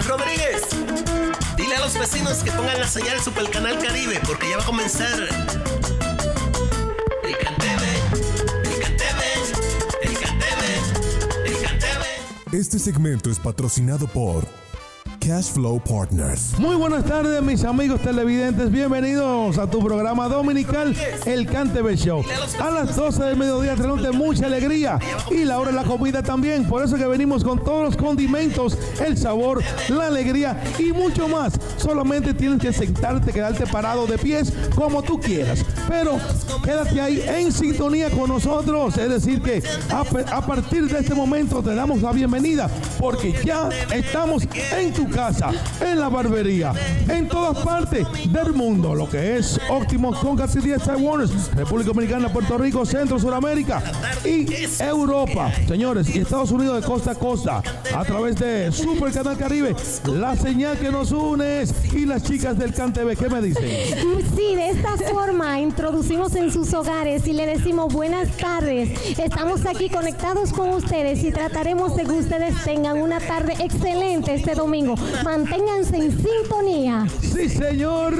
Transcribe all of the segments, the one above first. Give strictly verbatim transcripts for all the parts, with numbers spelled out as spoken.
Rodríguez, dile a los vecinos que pongan la señal Super Canal Caribe porque ya va a comenzar el Cantebe, el Cantebe, el Cantebe, el Cantebe. Este segmento es patrocinado por Cashflow Partners. Muy buenas tardes, mis amigos televidentes. Bienvenidos a tu programa dominical, El Cantebe Show. A las doce del mediodía tenemos mucha alegría y la hora de la comida también. Por eso que venimos con todos los condimentos, el sabor, la alegría y mucho más. Solamente tienes que sentarte, quedarte parado de pies como tú quieras. Pero quédate ahí en sintonía con nosotros. Es decir que a, a partir de este momento te damos la bienvenida porque ya estamos en tu casa, en la barbería, en todas partes del mundo, lo que es Óptimo con casi diez Warners, República Dominicana, Puerto Rico, Centro, Sudamérica y Europa, señores, y Estados Unidos de costa a costa, a través de Super Canal Caribe, la señal que nos une. Y las chicas del Cantebe, ¿qué me dicen? Sí, de esta forma introducimos en sus hogares y le decimos buenas tardes. Estamos aquí conectados con ustedes y trataremos de que ustedes tengan una tarde excelente este domingo. Manténganse en sintonía. Sí, señor.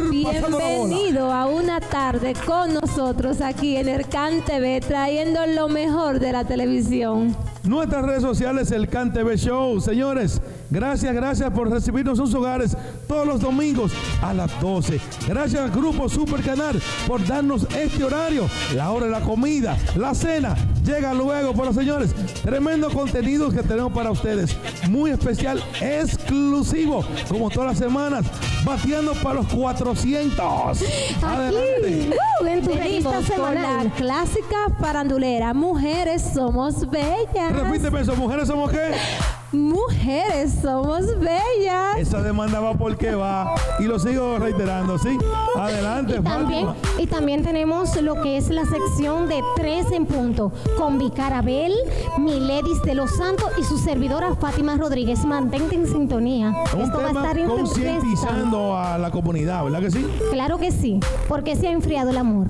Bienvenido a una tarde con nosotros aquí en el Cantebe, trayendo lo mejor de la televisión. Nuestras redes sociales, el Cantebe Show. Señores, gracias, gracias por recibirnos en sus hogares todos los domingos a las doce. Gracias al Grupo Super Canal por darnos este horario, la hora de la comida, la cena. Llega luego, pero señores, tremendo contenido que tenemos para ustedes. Muy especial, exclusivo, como todas las semanas, bateando para los cuatrocientos. Aquí, uh, en tu revista semanal. La clásica farandulera, Mujeres Somos Bellas. Repíteme eso, ¿mujeres somos qué? Mujeres Somos Bellas. Esa demanda va porque va. Y lo sigo reiterando, ¿sí? Adelante, y también, y también tenemos lo que es la sección de Tres en Punto, con Vicarabel, Miledis de los Santos y su servidora Fátima Rodríguez. Mantente en sintonía. Un Esto tema va a estar concientizando a la comunidad, ¿verdad que sí? Claro que sí, porque se ha enfriado el amor.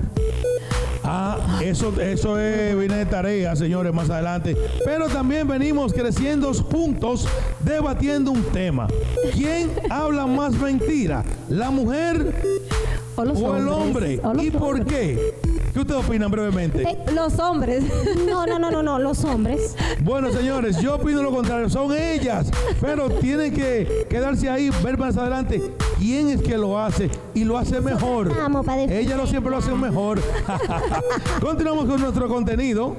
Ah, eso, eso es, viene de tarea, señores, más adelante. Pero también venimos creciendo juntos, debatiendo un tema. ¿Quién habla más mentira? ¿La mujer o, los o el hombre? o ¿Y por hombres. qué? ¿Qué ustedes opinan brevemente? Eh, los hombres. No, no, no, no, no, los hombres. Bueno, señores, yo opino lo contrario, son ellas, pero tienen que quedarse ahí, ver más adelante quién es que lo hace y lo hace mejor. Ellas no siempre lo hacen mejor. Continuamos con nuestro contenido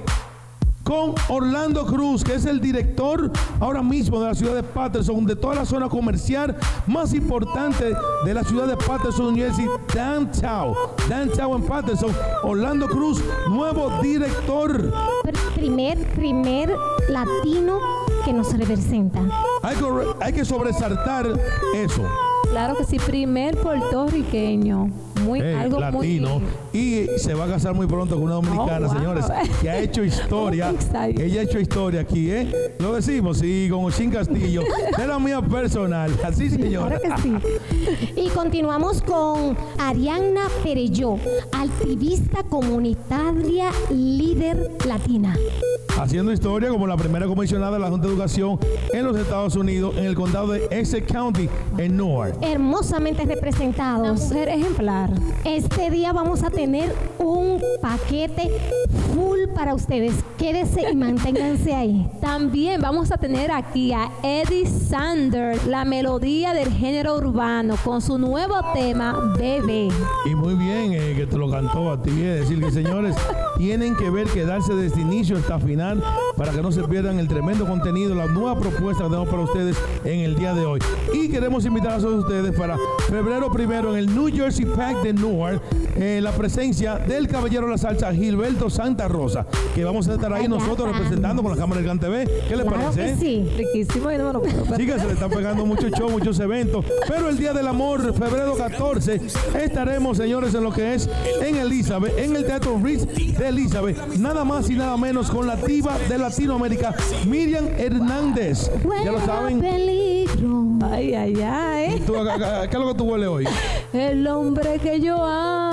con Orlando Cruz, que es el director ahora mismo de la ciudad de Patterson, de toda la zona comercial más importante de la ciudad de Patterson, New Jersey, Downtown, Downtown en Patterson. Orlando Cruz, nuevo director. Primer, primer latino que nos representa. Hay que, hay que sobresaltar eso. Claro que sí, primer puertorriqueño. Muy, eh, algo latino. Muy... Y se va a casar muy pronto con una dominicana, oh, wow. Señores, que ha hecho historia. Ella ha hecho historia aquí, ¿eh? Lo decimos, sí, con Oshin Castillo. Es la mía personal. Así, señora. Claro que sí. Y continuamos con Arianna Perelló, activista comunitaria, líder latina. Haciendo historia como la primera comisionada de la Junta de Educación en los Estados Unidos, en el condado de Essex County, en Newark. Hermosamente representados. Una mujer ejemplar. Este día vamos a tener un paquete full para ustedes. Quédense y manténganse ahí. También vamos a tener aquí a Eddie Sander, la melodía del género urbano, con su nuevo tema, Bebé. Y muy bien eh, que te lo cantó a ti. Es decir, que señores, tienen que ver, quedarse desde inicio hasta final para que no se pierdan el tremendo contenido, la nueva propuesta que tenemos para ustedes en el día de hoy. Y queremos invitar a todos ustedes para febrero primero en el New Jersey Pack de Newark, eh, la presencia del caballero de la salsa Gilberto Santa Rosa, que vamos a estar ahí nosotros representando con la cámara del Cantebe. ¿Qué les claro parece? Que sí, riquísimo. Y no me lo puedo. Chicas, se le están pegando muchos shows, muchos eventos, pero el Día del Amor, febrero catorce, estaremos, señores, en lo que es en Elizabeth, en el Teatro Ritz de Elizabeth, nada más y nada menos con la diva de Latinoamérica, Miriam Hernández. Ya lo saben. Peligro. Ay, ay, ay. ¿Tú, ¿Qué es lo que tú hueles hoy? El hombre que yo amo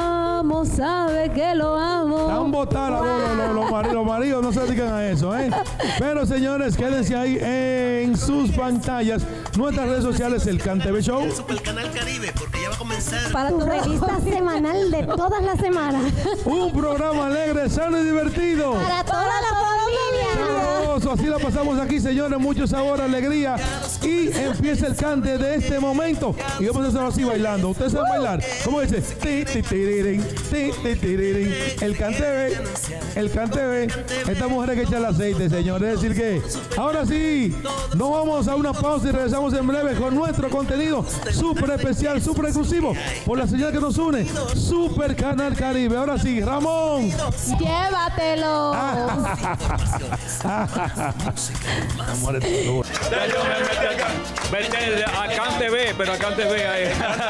amo, sabe que lo amo. Están botados los, los, los, maridos, los maridos, no se dedican a eso, ¿eh? Pero señores, quédense ahí en sus pantallas. Nuestras redes sociales, el CanTV Show. El Supercanal Caribe, porque ya va a comenzar. Para tu revista semanal de todas las semanas. Un programa alegre, sano y divertido. Para toda la familia. Sabroso, así la pasamos aquí, señores. Mucho sabor, alegría. Y empieza el cante de este momento. Y vamos a hacerlo así bailando. Ustedes saben bailar. ¿Cómo dice? Ti, ti, tirirín, ti, ti, tirirín. El CanTV, el CanTV. Esta mujer hay que echar el aceite, señores. Es decir que, ahora sí, nos vamos a una pausa y regresamos en breve con nuestro contenido súper especial, súper exclusivo, por la señal que nos une, Super Canal Caribe. Ahora sí, Ramón. Llévatelo. Yo me metí acá, metí a CanTV, pero a CanTV ahí.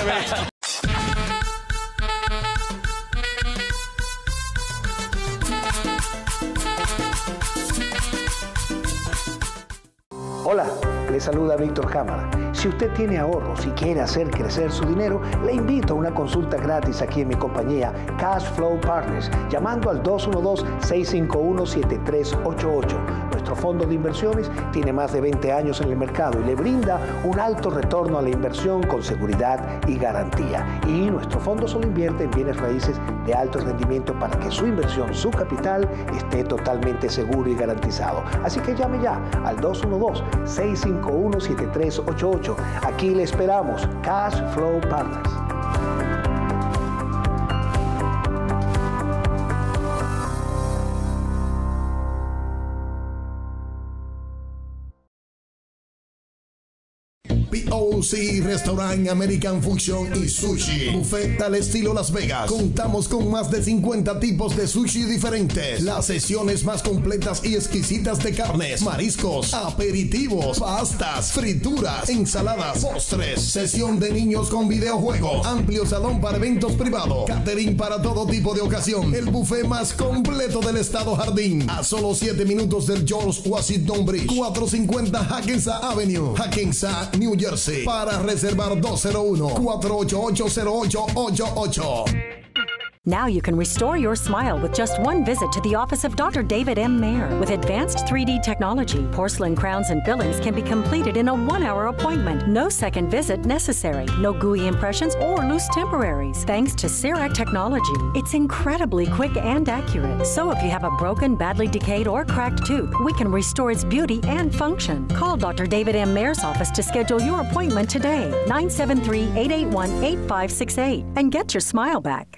Hola, le saluda Víctor Cámara. Si usted tiene ahorros y quiere hacer crecer su dinero, le invito a una consulta gratis aquí en mi compañía Cash Flow Partners, llamando al dos uno dos, seis cinco uno, siete tres ocho ocho. Nuestro fondo de inversiones tiene más de veinte años en el mercado y le brinda un alto retorno a la inversión con seguridad y garantía. Y nuestro fondo solo invierte en bienes raíces de alto rendimiento para que su inversión, su capital, esté totalmente seguro y garantizado. Así que llame ya al dos uno dos, seis cinco uno, siete tres ocho ocho. Aquí le esperamos. Cash Flow Partners. P O C Restaurant American Fusion y Sushi. Buffet al estilo Las Vegas. Contamos con más de cincuenta tipos de sushi diferentes. Las sesiones más completas y exquisitas de carnes, mariscos, aperitivos, pastas, frituras, ensaladas, postres. Sesión de niños con videojuego. Amplio salón para eventos privados. Catering para todo tipo de ocasión. El buffet más completo del estado Jardín. A solo siete minutos del George Washington Bridge. cuatrocientos cincuenta Hackensack Avenue, Hackensack, New Jersey. Para reservar dos cero uno, cuatro ocho ocho, cero ocho ocho ocho. Now you can restore your smile with just one visit to the office of Doctor David M. Mayer. With advanced three D technology, porcelain crowns and fillings can be completed in a one-hour appointment. No second visit necessary. No gooey impressions or loose temporaries. Thanks to CEREC technology, it's incredibly quick and accurate. So if you have a broken, badly decayed, or cracked tooth, we can restore its beauty and function. Call Doctor David M. Mayer's office to schedule your appointment today. nine seven three, eight eight one, eight five six eight and get your smile back.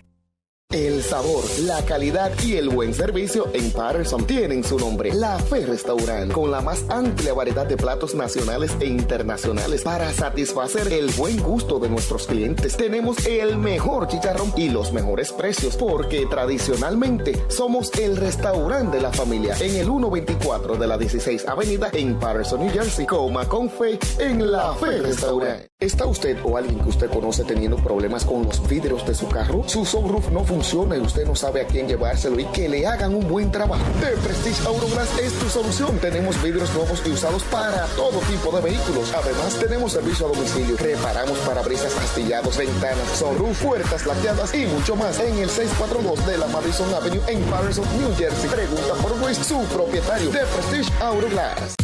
El sabor, la calidad y el buen servicio en Patterson tienen su nombre. La Fe Restaurant, con la más amplia variedad de platos nacionales e internacionales para satisfacer el buen gusto de nuestros clientes. Tenemos el mejor chicharrón y los mejores precios porque tradicionalmente somos el restaurante de la familia en el ciento veinticuatro de la dieciséis Avenida en Patterson, New Jersey. Coma con fe en La Fe Restaurant. ¿Está usted o alguien que usted conoce teniendo problemas con los vidrios de su carro? Su sunroof no funciona y usted no sabe a quién llevárselo y que le hagan un buen trabajo. The Prestige Auroglass es tu solución. Tenemos vidrios nuevos y usados para todo tipo de vehículos. Además, tenemos servicio a domicilio. Reparamos parabrisas astillados, ventanas, sunroof, puertas laqueadas y mucho más en el seiscientos cuarenta y dos de la Madison Avenue en Patterson, New Jersey. Pregunta por Luis, su propietario. The Prestige Auroglass.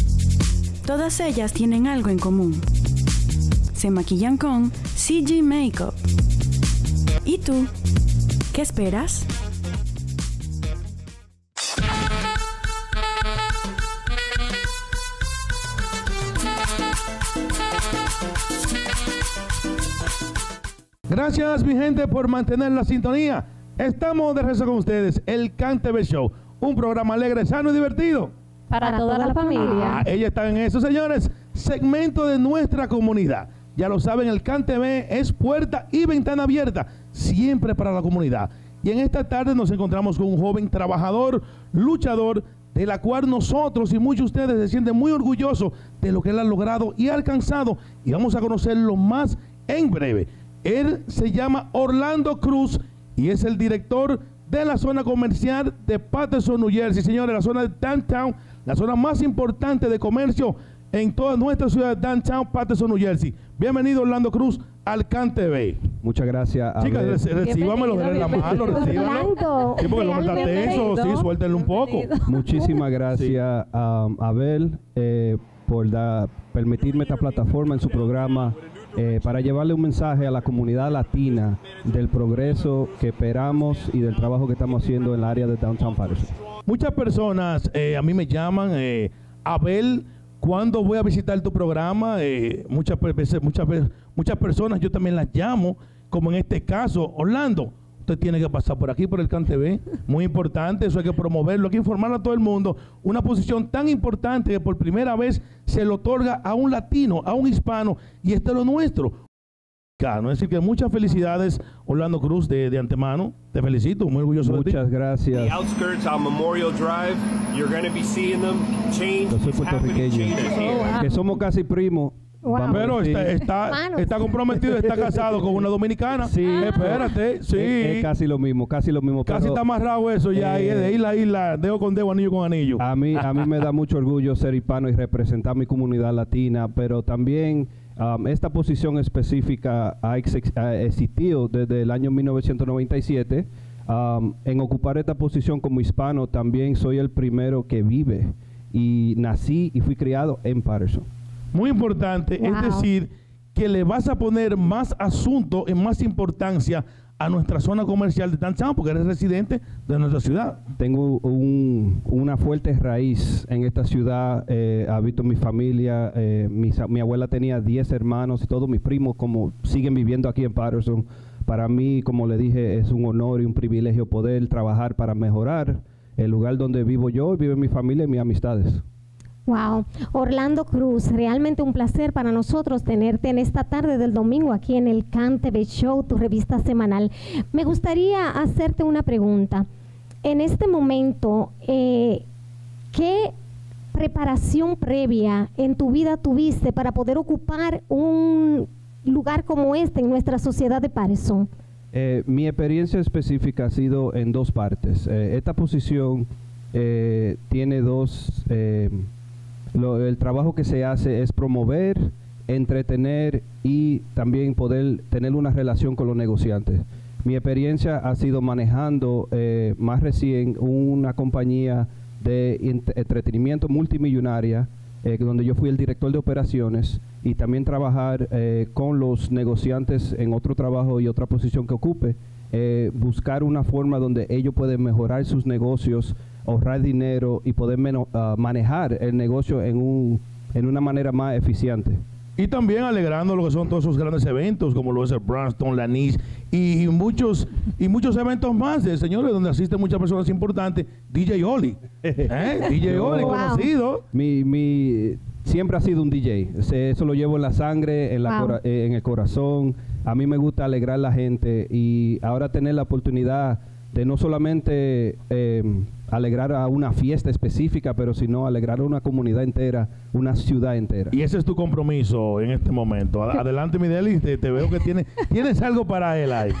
Todas ellas tienen algo en común. Se maquillan con C G Makeup. ¿Y tú? ¿Qué esperas? Gracias, mi gente, por mantener la sintonía. Estamos de regreso con ustedes, el CanTV Show, un programa alegre, sano y divertido. Para, Para toda, toda la familia. Ah, ella está en eso, señores. Segmento de nuestra comunidad. Ya lo saben, el CanTV es puerta y ventana abierta, siempre para la comunidad. Y en esta tarde nos encontramos con un joven trabajador, luchador, de la cual nosotros y muchos de ustedes se sienten muy orgullosos de lo que él ha logrado y ha alcanzado. Y vamos a conocerlo más en breve. Él se llama Orlando Cruz y es el director de la zona comercial de Patterson, New Jersey. Señores, la zona de Downtown, la zona más importante de comercio en toda nuestra ciudad de Downtown Paterson, New Jersey. Bienvenido Orlando Cruz al Can T V. Muchas gracias. Chicas, reci recíbamelo, denle la mano, recíbamelo. Sí, porque lo falta tenso, sí, suéltenlo un poco. Muchísimas gracias sí. a um, Abel eh, por da, permitirme esta plataforma en su programa eh, para llevarle un mensaje a la comunidad latina del progreso que esperamos y del trabajo que estamos haciendo en el área de Downtown Paterson. Muchas personas eh, a mí me llaman, eh, Abel, ¿cuándo voy a visitar tu programa? Eh, muchas veces, muchas veces, muchas personas yo también las llamo, como en este caso, Orlando, usted tiene que pasar por aquí, por el Can T V, muy importante, eso hay que promoverlo, hay que informar a todo el mundo, una posición tan importante que por primera vez se le otorga a un latino, a un hispano, y este es lo nuestro. Es decir, que muchas felicidades, Orlando Cruz, de, de antemano. Te felicito, muy orgulloso de ti. Muchas gracias. The outskirts on Memorial Drive, you're going to be seeing them change. Yo soy puertorriqueño, que somos casi primos. Wow. Pero está, está, está comprometido, está casado con una dominicana. Sí, espérate, sí. Es, es casi lo mismo, casi lo mismo. Casi pero, está amarrado eso ya, eh, de isla a isla, dedo con dedo, anillo con anillo. A mí, a mí me da mucho orgullo ser hispano y representar mi comunidad latina, pero también um, esta posición específica ha, ex ha existido desde el año mil novecientos noventa y siete. Um, en ocupar esta posición como hispano, también soy el primero que vive y nací y fui criado en Paterson. Muy importante, wow. Es decir, que le vas a poner más asunto, en más importancia a nuestra zona comercial de Downtown, porque eres residente de nuestra ciudad. Tengo un, una fuerte raíz en esta ciudad, eh, habito mi familia, eh, mi, mi abuela tenía diez hermanos y todos mis primos como siguen viviendo aquí en Paterson. Para mí, como le dije, es un honor y un privilegio poder trabajar para mejorar el lugar donde vivo yo, vive mi familia y mis amistades. Wow, Orlando Cruz, realmente un placer para nosotros tenerte en esta tarde del domingo aquí en el Can T V Show, tu revista semanal. Me gustaría hacerte una pregunta. En este momento, eh, ¿qué preparación previa en tu vida tuviste para poder ocupar un lugar como este en nuestra sociedad de Paterson? Eh, mi experiencia específica ha sido en dos partes. Eh, esta posición eh, tiene dos... Eh, Lo, el trabajo que se hace es promover, entretener y también poder tener una relación con los negociantes. Mi experiencia ha sido manejando eh, más recién una compañía de entretenimiento multimillonaria, eh, donde yo fui el director de operaciones, y también trabajar eh, con los negociantes en otro trabajo y otra posición que ocupe, eh, buscar una forma donde ellos pueden mejorar sus negocios, ahorrar dinero y poder menos, uh, manejar el negocio en, un, en una manera más eficiente. Y también alegrando lo que son todos esos grandes eventos, como lo es el Brandstone, la Niche y muchos y muchos eventos más, eh, señores, donde asisten muchas personas importantes. D J Oli, ¿eh? D J Oli, wow. Conocido. Mi, mi, siempre ha sido un D J, eso lo llevo en la sangre, en, la wow. cora, eh, en el corazón. A mí me gusta alegrar a la gente y ahora tener la oportunidad de no solamente eh, alegrar a una fiesta específica, pero sino alegrar a una comunidad entera, una ciudad entera. Y ese es tu compromiso en este momento. Adelante, Mideli, te, te veo que tiene, tienes algo para él ahí.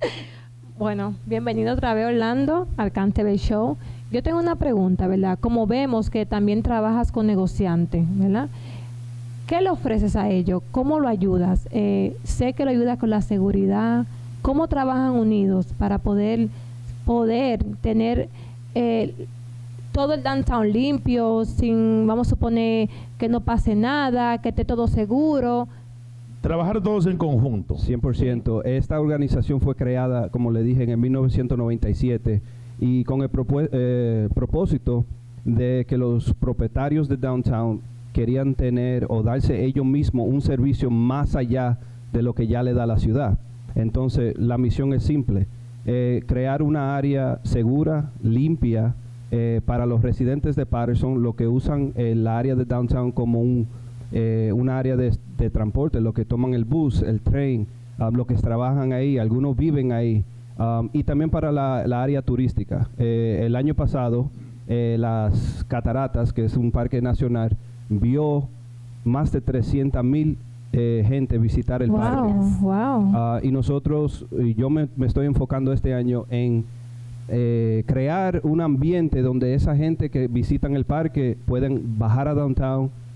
Bueno, bienvenido otra vez, Orlando, al Can T V Show. Yo tengo una pregunta, ¿verdad? Como vemos que también trabajas con negociantes, ¿verdad? ¿Qué le ofreces a ellos? ¿Cómo lo ayudas? Eh, sé que lo ayudas con la seguridad. ¿Cómo trabajan unidos para poder... poder tener eh, todo el downtown limpio, sin, vamos a suponer, que no pase nada, que esté todo seguro? Trabajar todos en conjunto. cien por ciento. Esta organización fue creada, como le dije, en mil novecientos noventa y siete y con el eh, propósito de que los propietarios de downtown querían tener o darse ellos mismos un servicio más allá de lo que ya le da la ciudad. Entonces, la misión es simple. Eh, crear una área segura, limpia, eh, para los residentes de Paterson, lo que usan el área de downtown como un, eh, una área de, de transporte, los que toman el bus, el tren, um, los que trabajan ahí, algunos viven ahí, um, y también para la, la área turística. Eh, el año pasado, eh, las Cataratas, que es un parque nacional, vio más de trescientas mil Eh, gente visitar el wow, parque. Wow. Uh, y nosotros, y yo me, me estoy enfocando este año en eh, crear un ambiente donde esa gente que visitan el parque pueden bajar a downtown,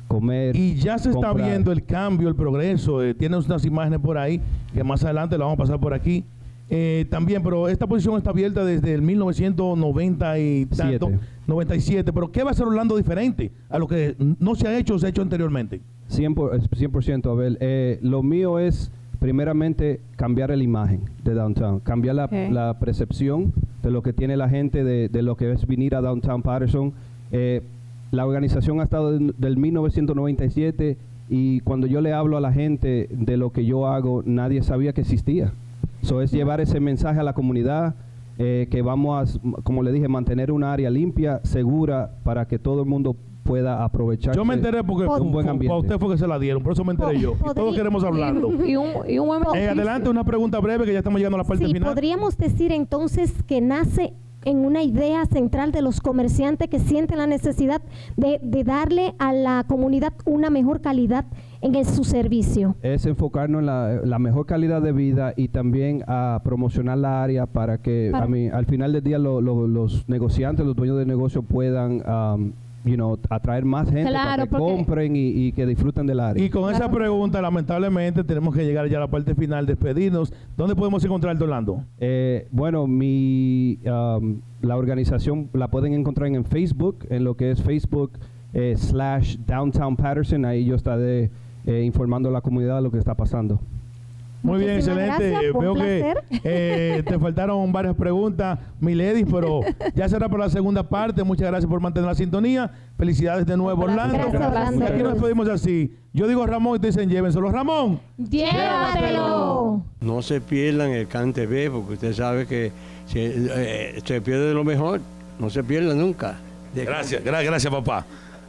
comer. Y ya se está comprar. viendo el cambio, el progreso. Eh, tienes unas imágenes por ahí que más adelante la vamos a pasar por aquí. Eh, también, pero esta posición está abierta desde el mil novecientos noventa y tanto, noventa y siete. Pero ¿qué va a hacer Orlando diferente a lo que no se ha hecho o se ha hecho anteriormente? cien por ciento, Abel. Eh, lo mío es, primeramente, cambiar la imagen de Downtown, cambiar la, Okay. la percepción de lo que tiene la gente de, de lo que es venir a Downtown Patterson. Eh, la organización ha estado del, del mil novecientos noventa y siete y cuando yo le hablo a la gente de lo que yo hago, nadie sabía que existía. Eso es llevar ese mensaje a la comunidad, eh, que vamos a, como le dije, mantener una área limpia, segura, para que todo el mundo pueda aprovechar. Yo me enteré porque un buen ambiente. para usted fue que se la dieron, por eso me enteré yo. Y todos queremos hablarlo. Y un, y un buen Eh, adelante, una pregunta breve que ya estamos llegando a la parte Sí, final. podríamos decir entonces que nace en una idea central de los comerciantes que sienten la necesidad de, de darle a la comunidad una mejor calidad en el, su servicio. Es enfocarnos en la, la mejor calidad de vida y también a promocionar la área para que Para- a mí, al final del día lo- lo- los negociantes, los dueños de negocio puedan um, you know, atraer más gente Claro, para que porque- compren y, y que disfruten del área. Y con esa pregunta, lamentablemente, tenemos que llegar ya a la parte final, despedirnos. ¿Dónde podemos encontrar el Orlando? Eh, bueno, mi um, la organización la pueden encontrar en Facebook, en lo que es Facebook eh, slash Downtown Patterson. Ahí yo estaré eh, informando a la comunidad de lo que está pasando. Muy bien, Muchísimas excelente. gracias, fue Veo un que placer. eh, te faltaron varias preguntas, Milady, pero ya será por la segunda parte. Muchas gracias por mantener la sintonía. Felicidades de nuevo, Orlando. Gracias, Orlando. Y aquí nos despedimos así. Yo digo Ramón y te dicen llévenselo. Ramón. Llévatelo. No se pierdan el Cante B, porque usted sabe que si, eh, se pierde lo mejor, no se pierda nunca. Gracias, gra- gracias, papá.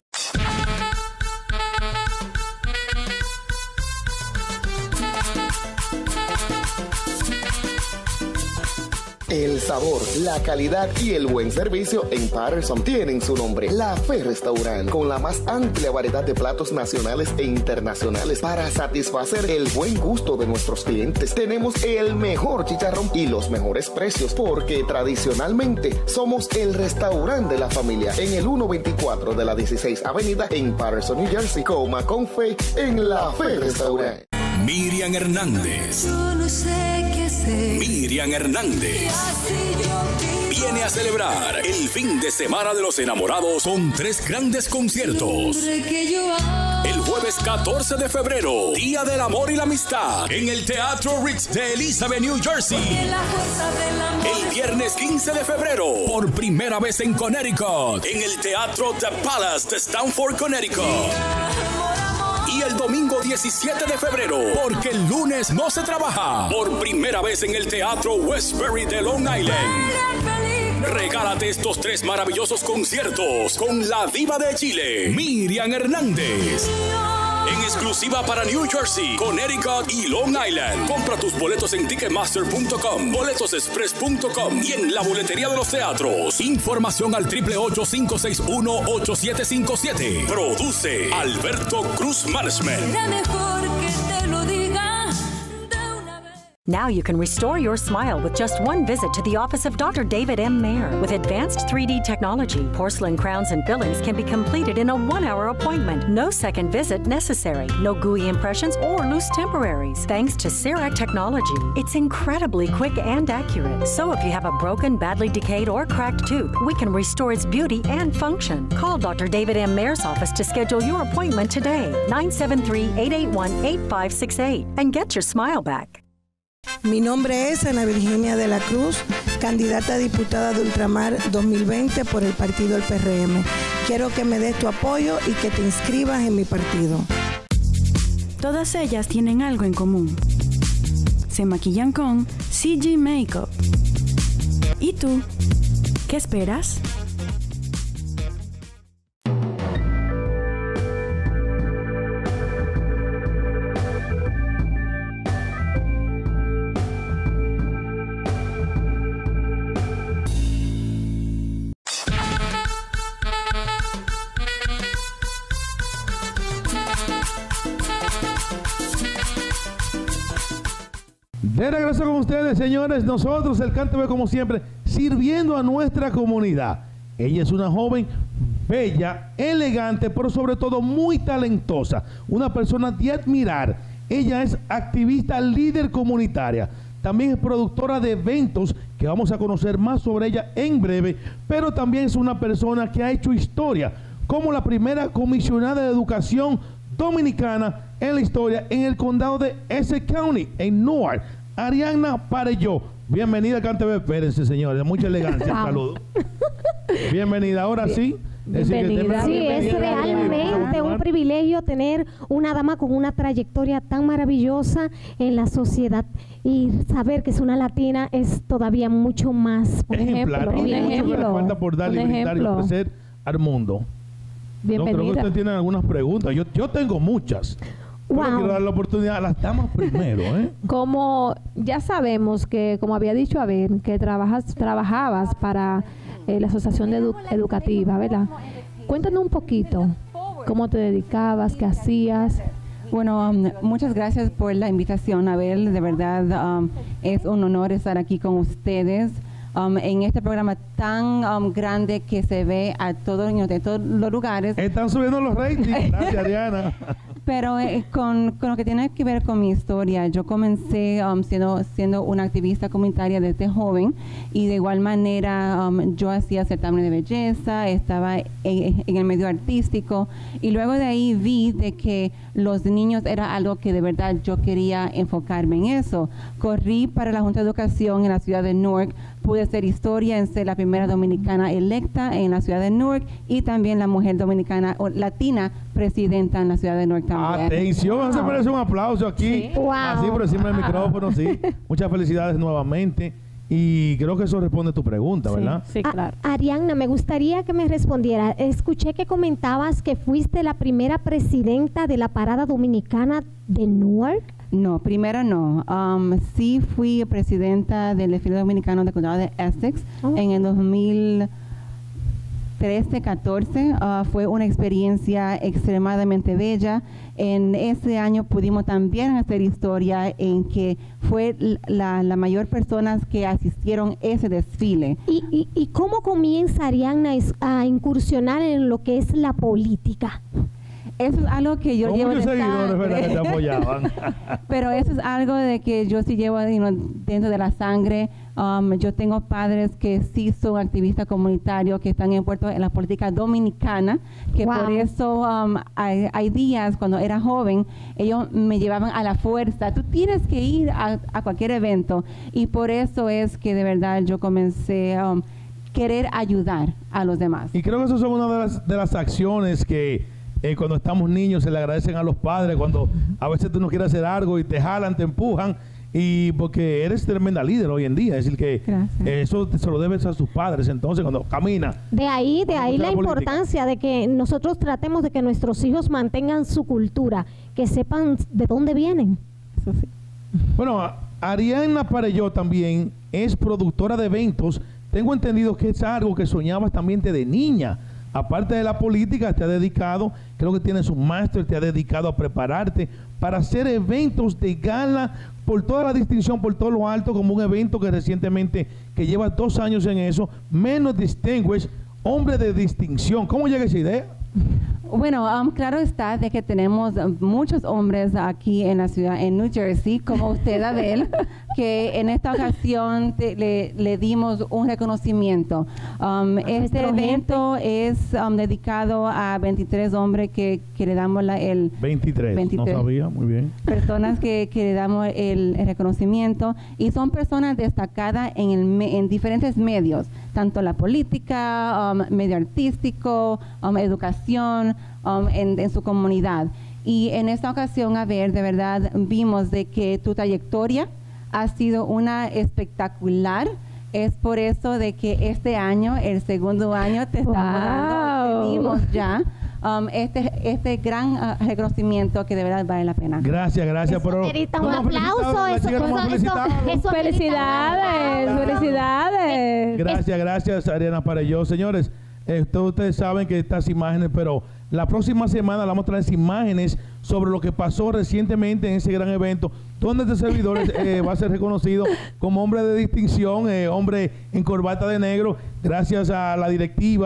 El sabor, la calidad y el buen servicio en Patterson tienen su nombre. La Fe Restaurant, con la más amplia variedad de platos nacionales e internacionales para satisfacer el buen gusto de nuestros clientes. Tenemos el mejor chicharrón y los mejores precios, porque tradicionalmente somos el restaurante de la familia en el ciento veinticuatro de la dieciséis Avenida en Patterson, New Jersey. Coma con fe en La Fe Restaurant. Miriam Hernández. Yo no sé qué hacer. Miriam Hernández viene a celebrar el fin de semana de los enamorados con tres grandes conciertos. Que yo amo. El jueves catorce de febrero, Día del Amor y la Amistad, en el Teatro Ritz de Elizabeth, New Jersey. La fuerza del amor. El viernes quince de febrero, por primera vez en Connecticut, en el Teatro The Palace de Stamford, Connecticut. Y el domingo diecisiete de febrero, porque el lunes no se trabaja, por primera vez en el Teatro Westbury de Long Island. Regálate estos tres maravillosos conciertos con la diva de Chile, Miriam Hernández. En exclusiva para New Jersey, Connecticut y Long Island. Compra tus boletos en ticketmaster punto com, boletos express punto com y en la boletería de los teatros. Información al triple ocho cinco seis uno ocho siete cinco siete. Produce Alberto Cruz Management. Será mejor que te lo diga. Now you can restore your smile with just one visit to the office of Doctor David M. Mayer. With advanced three D technology, porcelain crowns and fillings can be completed in a one-hour appointment. No second visit necessary. No gooey impressions or loose temporaries. Thanks to CEREC technology, it's incredibly quick and accurate. So if you have a broken, badly decayed, or cracked tooth, we can restore its beauty and function. Call Doctor David M. Mayer's office to schedule your appointment today. nine seven three, eight eight one, eight five six eight and get your smile back. Mi nombre es Ana Virginia de la Cruz, candidata a diputada de Ultramar dos mil veinte por el partido del P R M. Quiero que me des tu apoyo y que te inscribas en mi partido. Todas ellas tienen algo en común. Se maquillan con C G Makeup. ¿Y tú? ¿Qué esperas? De regreso con ustedes, señores, nosotros, el Cante B, como siempre, sirviendo a nuestra comunidad. Ella es una joven bella, elegante, pero sobre todo muy talentosa. Una persona de admirar. Ella es activista líder comunitaria. También es productora de eventos, que vamos a conocer más sobre ella en breve, pero también es una persona que ha hecho historia como la primera comisionada de educación dominicana en la historia en el condado de Essex County, en Newark. Arianna Parelló. Bienvenida a Cante B. Espérense, señores, mucha elegancia. Saludos. Bienvenida, ahora sí. Es decir, que sí, es realmente un privilegio tener una dama con una trayectoria tan maravillosa en la sociedad, y saber que es una latina es todavía mucho más. Por ejemplar, ejemplo, un un ejemplo. Que le falta por darle, brindar y ofrecer al mundo. Bienvenida. No, creo que ustedes tienen algunas preguntas. Yo, yo tengo muchas. Wow. Pero quiero dar la oportunidad a las damas primero, ¿eh? Como ya sabemos que, como había dicho Abel, que trabajas, trabajabas para eh, la Asociación de Edu Educativa, ¿verdad? Cuéntanos un poquito, ¿cómo te dedicabas, qué hacías? Bueno, um, muchas gracias por la invitación, Abel. De verdad, um, es un honor estar aquí con ustedes. Um, en este programa tan um, grande que se ve a todos de todos los lugares. Están subiendo los ratings. Gracias, Ariana. Pero eh, con, con lo que tiene que ver con mi historia, yo comencé um, siendo, siendo una activista comunitaria desde joven, y de igual manera um, yo hacía certámenes de belleza, estaba en, en el medio artístico, y luego de ahí vi de que los niños era algo que de verdad yo quería enfocarme en eso. Corrí para la Junta de Educación en la ciudad de Newark, pude hacer historia en ser la primera dominicana electa en la ciudad de Newark, y también la mujer dominicana o latina presidenta en la ciudad de Newark también. Atención, se merece un aplauso aquí. Sí. Wow. Así por encima del micrófono, sí. Muchas felicidades nuevamente. Y creo que eso responde a tu pregunta, Sí, ¿verdad? sí, claro. A- Arianna, me gustaría que me respondiera. Escuché que comentabas que fuiste la primera presidenta de la Parada Dominicana de Newark. No, primero no. Um, sí fui presidenta del desfile dominicano del condado de Essex Oh. en el dos mil trece catorce. Uh, fue una experiencia extremadamente bella. En ese año pudimos también hacer historia en que fue la, la mayor personas que asistieron a ese desfile. ¿Y, y, y cómo comienza Arianna es- a incursionar en lo que es la política? Eso es algo que yo Con llevo muchos de seguidores, ¿verdad?, que te sangre. apoyaban. Pero eso es algo de que yo sí llevo you know, dentro de la sangre. Um, yo tengo padres que sí son activistas comunitarios, que están envueltos en la política dominicana, que Wow. por eso um, hay, hay días cuando era joven, ellos me llevaban a la fuerza. Tú tienes que ir a, a cualquier evento, y por eso es que de verdad yo comencé a um, querer ayudar a los demás. Y creo que eso son una de las, de las acciones que eh, cuando estamos niños se le agradecen a los padres, cuando a veces tú no quieres hacer algo y te jalan, te empujan, y porque eres tremenda líder hoy en día. Es decir, que Gracias. eh, eso te- se lo debes a sus padres. Entonces, cuando camina. De ahí, de Vamos ahí a la la política. importancia de que nosotros tratemos de que nuestros hijos mantengan su cultura, que sepan de dónde vienen. Eso sí. Bueno, a- Arianna Parelló también es productora de eventos. Tengo entendido que es algo que soñabas también desde niña. Aparte de la política, te ha dedicado, creo que tienes un máster, te ha dedicado a prepararte para hacer eventos de gala por toda la distinción, por todo lo alto, como un evento que recientemente, que lleva dos años en eso, menos distinguished, hombre de distinción. ¿Cómo llega esa idea? Bueno, um, claro está de que tenemos um, muchos hombres aquí en la ciudad, en New Jersey, como usted, Abel, que en esta ocasión te- le, le dimos un reconocimiento. Um, este evento es um, dedicado a veintitrés hombres que, que le damos la, el veintitrés, veintitrés. no sabía, muy bien. Personas que, que le damos el, el reconocimiento, y son personas destacadas en, el, me- en diferentes medios, tanto la política, um, medio artístico, um, educación, um, en, en su comunidad. Y en esta ocasión, a ver, de verdad vimos de que tu trayectoria ha sido una espectacular. Es por eso de que este año, el segundo año, te estamos dando, Wow. te dimos ya um, este, este gran uh, reconocimiento que de verdad vale la pena. Gracias, gracias. Eso pero merita no un hemos aplauso, felicitado, la eso- chica no hemos eso- felicitado. eso- eso- Felicidades, felicidades. Gracias, gracias, Arianna Parelló. Señores, eh, todos ustedes saben que estas imágenes, pero la próxima semana le vamos a traer imágenes sobre lo que pasó recientemente en ese gran evento, donde este servidor eh, va a ser reconocido como hombre de distinción, eh, hombre en corbata de negro, gracias a la directiva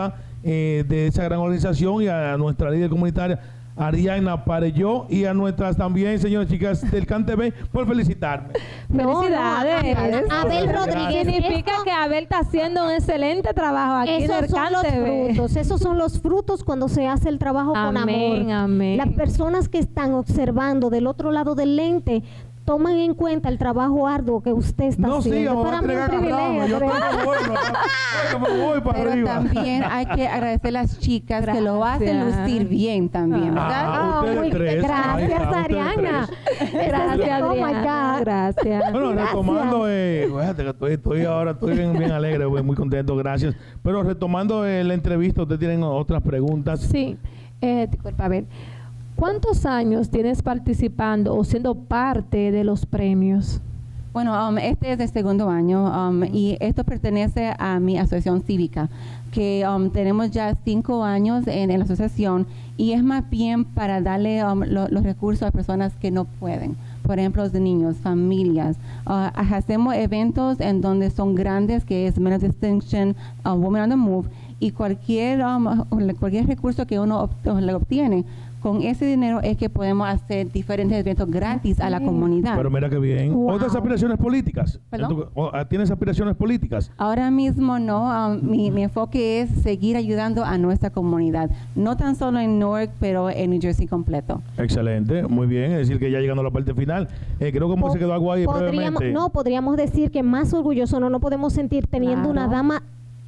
eh, de esa gran organización, y a nuestra líder comunitaria Ariana Parelló, y a nuestras también, señoras y chicas del CanTV, por felicitarme. Felicidades. No, Abel Rodríguez. Significa que Abel está haciendo un excelente trabajo aquí en el Esos son los CanTV. frutos, esos son los frutos cuando se hace el trabajo con Amén, amor. amén. Las personas que están observando del otro lado del lente toman en cuenta el trabajo arduo que usted está No haciendo. siga, me voy a Para mí es un entregar privilegio. Yo pero- tengo bueno, yo me voy para Pero arriba. también hay que agradecer a las chicas que lo hacen Gracias. lucir bien también, ¿verdad? Ah, ustedes muy- tres. Ahí Gracias, está, ustedes Ariana. Gracias, Oh my Adriana. God. Gracias. Bueno, Gracias. retomando, eh, fíjate que estoy, estoy ahora estoy bien, bien alegre, güey, muy contento, gracias. Pero retomando eh, la entrevista, ustedes tienen otras preguntas. Sí, eh, disculpa, a ver. ¿Cuántos años tienes participando o siendo parte de los premios? Bueno, um, este es el segundo año um, y esto pertenece a mi asociación cívica, que um, tenemos ya cinco años en, en la asociación, y es más bien para darle um, lo- los recursos a personas que no pueden. Por ejemplo, los de niños, familias. Uh, hacemos eventos en donde son grandes, que es Men of Distinction, uh, Women on the Move, y cualquier, um, cualquier recurso que uno ob- le obtiene, con ese dinero es que podemos hacer diferentes eventos gratis a la comunidad. Pero mira qué bien. Wow. ¿Otras aspiraciones políticas? ¿Perdón? ¿En tu- o- ah, ¿Tienes aspiraciones políticas? Ahora mismo no, um, mi, mi enfoque es seguir ayudando a nuestra comunidad, no tan solo en Newark, pero en New Jersey completo. Excelente, muy bien. Es decir, que ya llegando a la parte final, eh, creo que Po- se quedó algo ahí podríamos, brevemente. no, podríamos decir que más orgulloso no nos podemos sentir teniendo Claro. una dama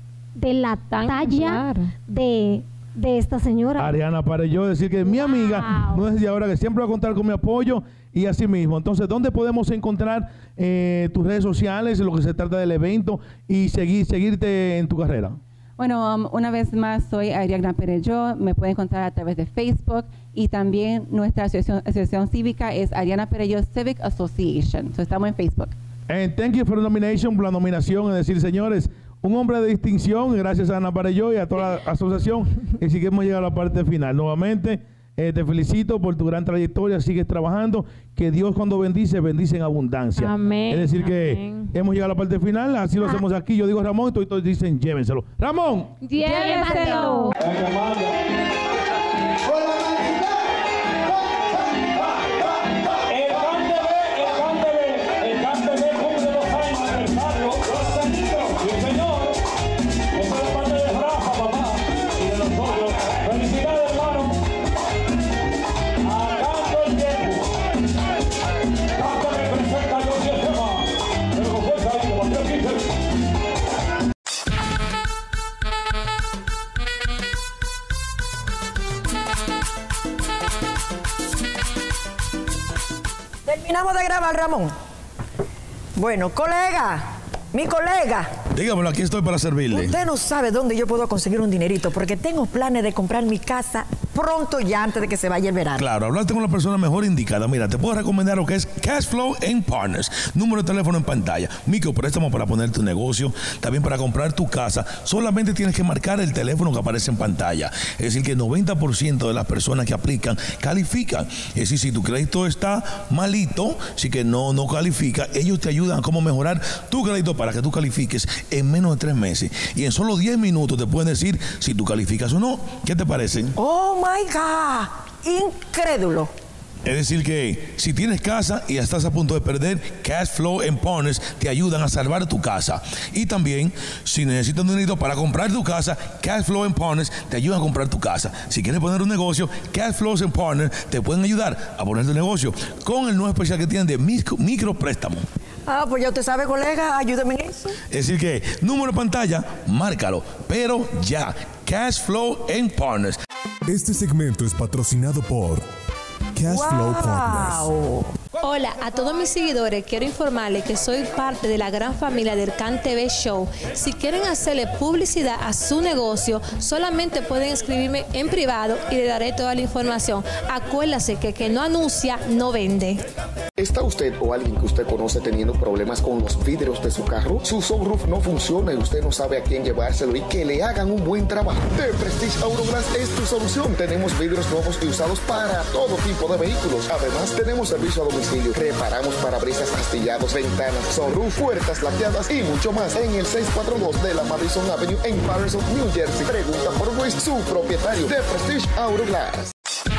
de la talla claro. de, de esta señora. Ariana Parelló, decir que mi amiga, no es de ahora, que siempre va a contar con mi apoyo, y así mismo. Entonces, ¿dónde podemos encontrar eh, tus redes sociales, en lo que se trata del evento, y seguir seguirte en tu carrera? Bueno, um, una vez más, soy Ariana Perello, me pueden encontrar a través de Facebook, y también nuestra asociación, asociación cívica es Ariana Perello Civic Association. So, estamos en Facebook. And thank you for the nomination, por la nominación, es decir, señores, un hombre de distinción, gracias a Ana Parelló y a toda la asociación, y sí que hemos llegado a la parte final. Nuevamente, eh, te felicito por tu gran trayectoria, sigues trabajando, que Dios cuando bendice, bendice en abundancia. Amén, Es decir, que amén. hemos llegado a la parte final, así lo hacemos aquí. Yo digo Ramón, y todos, todos dicen llévenselo. ¡Ramón! Lléveselo. Terminamos de grabar, Ramón. Bueno, colega, mi colega. Dígamelo, aquí estoy para servirle. Usted no sabe dónde yo puedo conseguir un dinerito, porque tengo planes de comprar mi casa pronto, ya antes de que se vaya el verano. Claro, hablaste con la persona mejor indicada. Mira, te puedo recomendar lo que es Cashflow and Partners. Número de teléfono en pantalla. Micropréstamo para poner tu negocio. También para comprar tu casa. Solamente tienes que marcar el teléfono que aparece en pantalla. Es decir, que el noventa por ciento de las personas que aplican califican. Es decir, si tu crédito está malito, si que no, no califica, ellos te ayudan a cómo mejorar tu crédito para que tú califiques en menos de tres meses. Y en solo diez minutos te pueden decir si tú calificas o no. ¿Qué te parece? Oh my God, incrédulo. Es decir que si tienes casa y ya estás a punto de perder, Cashflow and Partners te ayudan a salvar tu casa. Y también, si necesitas un dinero para comprar tu casa, Cashflow and Partners te ayudan a comprar tu casa. Si quieres poner un negocio, Cashflow and Partners te pueden ayudar a poner tu negocio con el nuevo especial que tienen de micro, micropréstamo. Ah, pues ya usted sabe, colega, ayúdeme en eso. Es decir que, número de pantalla, márcalo, pero ya, Cashflow and Partners. Este segmento es patrocinado por Cashflow Partners. Hola a todos mis seguidores, quiero informarles que soy parte de la gran familia del CanTV Show. Si quieren hacerle publicidad a su negocio, solamente pueden escribirme en privado y le daré toda la información. Acuérdase que el que no anuncia no vende. ¿Está usted o alguien que usted conoce teniendo problemas con los vidrios de su carro? Su sunroof no funciona y usted no sabe a quién llevárselo y que le hagan un buen trabajo. The Prestige Auroglass es tu solución. Tenemos vidrios nuevos y usados para todo tipo de vehículos. Además, tenemos servicio a domicilio. Reparamos parabrisas astillados, ventanas, sunroof, puertas laqueadas y mucho más en el seiscientos cuarenta y dos de la Madison Avenue en Patterson, New Jersey. Pregunta por Luis, su propietario. The Prestige Auroglass.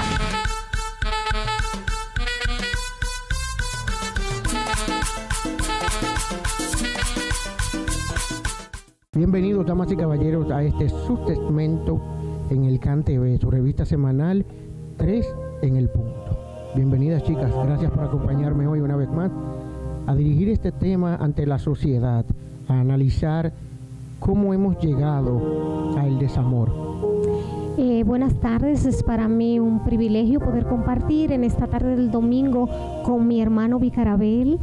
Bienvenidos, damas y caballeros, a este subsegmento en el C A N T V, su revista semanal tres en el punto. Bienvenidas, chicas, gracias por acompañarme hoy una vez más a dirigir este tema ante la sociedad, a analizar cómo hemos llegado al desamor. Eh, buenas tardes, es para mí un privilegio poder compartir en esta tarde del domingo con mi hermano Vicarabel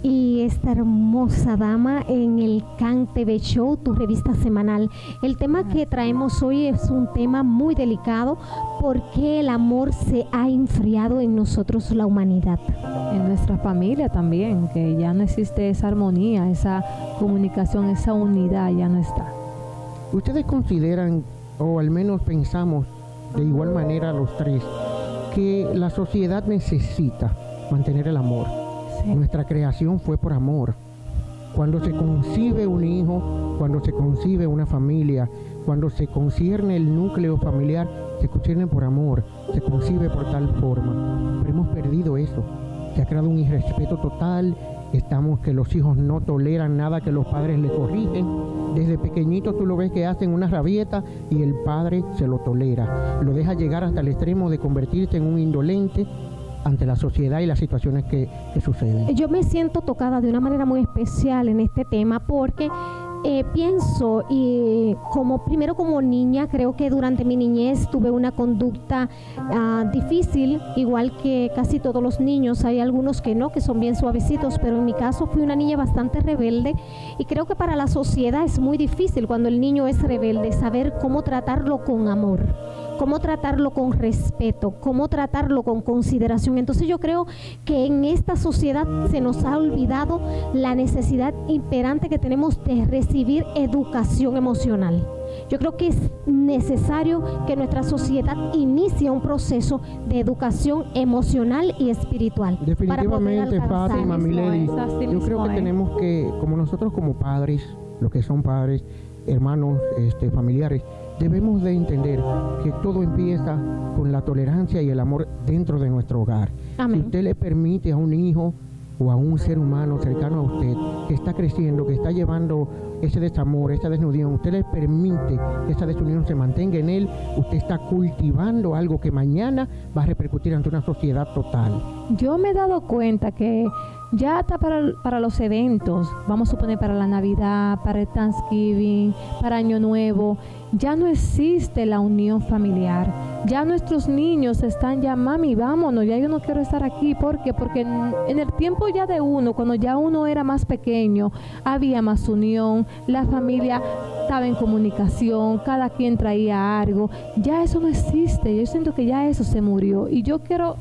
y esta hermosa dama en el C A N T V Show, tu revista semanal. El tema que traemos hoy es un tema muy delicado porque el amor se ha enfriado en nosotros, la humanidad. En nuestra familia también, que ya no existe esa armonía, esa comunicación, esa unidad ya no está. ¿Ustedes consideran, o al menos pensamos de igual manera los tres, que la sociedad necesita mantener el amor? Sí. Nuestra creación fue por amor. Cuando se concibe un hijo, cuando se concibe una familia, cuando se concierne el núcleo familiar, se concierne por amor, se concibe por tal forma. Pero hemos perdido eso. Se ha creado un irrespeto total. Estamos que los hijos no toleran nada que los padres le corrigen. Desde pequeñitos tú lo ves que hacen una rabieta y el padre se lo tolera. Lo deja llegar hasta el extremo de convertirse en un indolente ante la sociedad y las situaciones que, que suceden. Yo me siento tocada de una manera muy especial en este tema porque eh, pienso y como primero como niña creo que durante mi niñez tuve una conducta uh, difícil, igual que casi todos los niños. Hay algunos que no, que son bien suavecitos, pero en mi caso fui una niña bastante rebelde y creo que para la sociedad es muy difícil cuando el niño es rebelde saber cómo tratarlo con amor, cómo tratarlo con respeto, cómo tratarlo con consideración. Entonces yo creo que en esta sociedad se nos ha olvidado la necesidad imperante que tenemos de recibir educación emocional. Yo creo que es necesario que nuestra sociedad inicie un proceso de educación emocional y espiritual. Definitivamente, Fátima, Milady, yo creo que tenemos que, como nosotros como padres, los que son padres, hermanos, este, familiares, debemos de entender que todo empieza con la tolerancia y el amor dentro de nuestro hogar. Amén. Si usted le permite a un hijo o a un ser humano cercano a usted que está creciendo, que está llevando ese desamor, esa desunión, usted le permite que esa desunión se mantenga en él, usted está cultivando algo que mañana va a repercutir ante una sociedad total. Yo me he dado cuenta que ya hasta para, para los eventos, vamos a suponer para la Navidad, para el Thanksgiving, para Año Nuevo, ya no existe la unión familiar. Ya nuestros niños están ya, mami, vámonos, ya yo no quiero estar aquí. ¿Por qué? Porque en, en el tiempo ya de uno, cuando ya uno era más pequeño, había más unión, la familia estaba en comunicación, cada quien traía algo. Ya eso no existe, yo siento que ya eso se murió. Y yo quiero